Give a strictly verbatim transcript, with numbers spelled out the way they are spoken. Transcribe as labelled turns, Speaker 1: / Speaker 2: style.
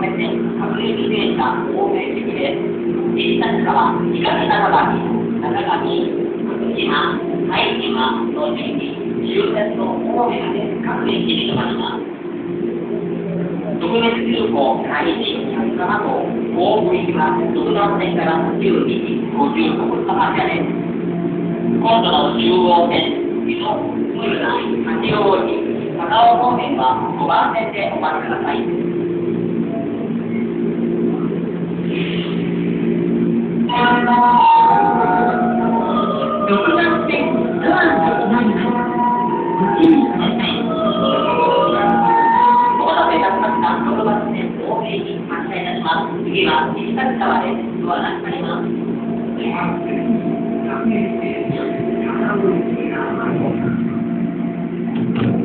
Speaker 1: 線各駅停車方面駅で、西立川、東長崎、中上、福島、海島の順に終点の方面で各駅に停まります。特別急行開始ひゃくなな号大振りは徳川線からじゅうにじごじゅうろく分発車です。今度の中央線、美濃、敦賀、八王子、高尾方面はごばん線でお待ちください。ろくばん線ドアが閉まります。ご注意ください。お待たせいたしました。ろくばん線大名に発車いたします。次は西立川です。ドアが閉まります。Thank you.